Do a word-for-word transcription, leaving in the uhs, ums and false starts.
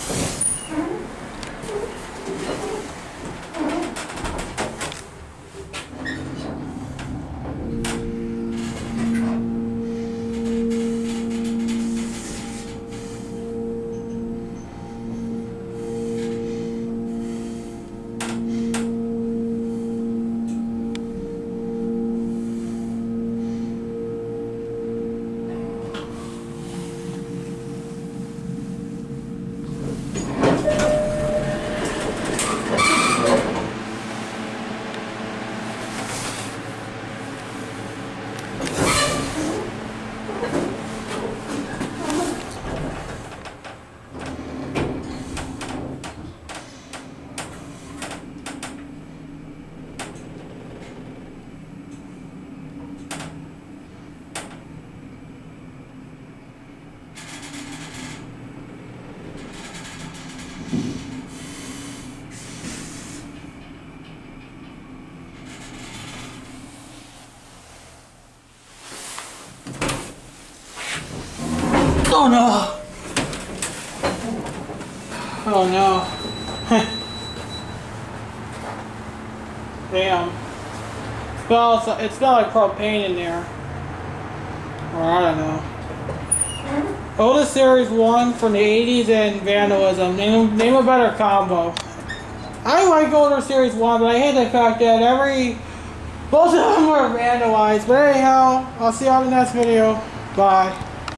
Oh no! Oh no. Damn. It smells, it smells like propane in there. Or I don't know. Otis Series one from the eighties and vandalism. Name, name a better combo. I like Otis Series one, but I hate the fact that every... both of them are vandalized. But anyhow, I'll see you on the next video. Bye.